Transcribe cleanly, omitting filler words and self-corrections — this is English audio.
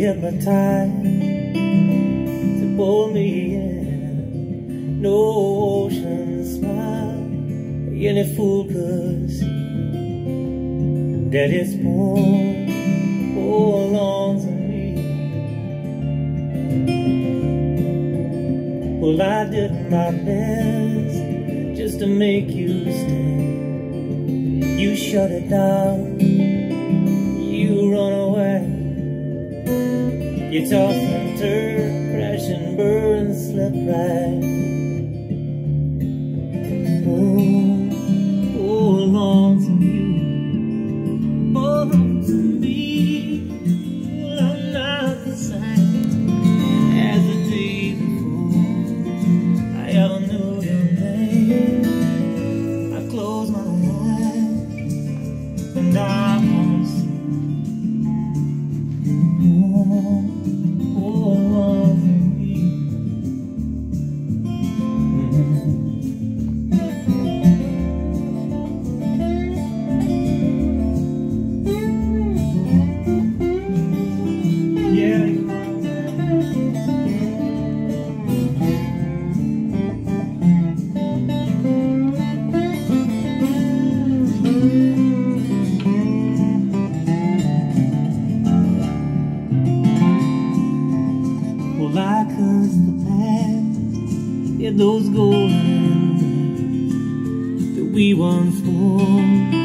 hypnotized to pull me in. No ocean smile, any fool could see that it's belongs to me. Well, I did my best just to make you stay. You shut it down, you run away. You toss and turn, crash and burn, slip right. Belongs to you, belongs to me. Well, I'm not the same as the day before I ever knew your name. I close my eyes and I won't see. Belongs to me. Well, I curse the past in those golden days that we once wore.